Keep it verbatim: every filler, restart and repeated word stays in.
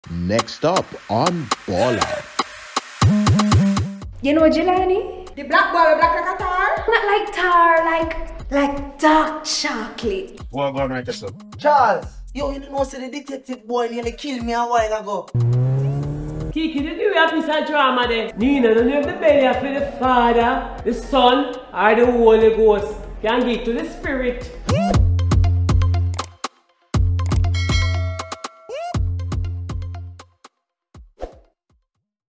Next up on Balla. You know Jelani? The black boy, black like a tar? Not like tar, like like dark chocolate. What going right this up? Charles, yo, you don't know, say the detective boy nearly killed me a while ago. Kiki, did you have this a drama there? Nina, don't you have the belly for the Father, the Son, or the Holy Ghost? Can give to the Spirit.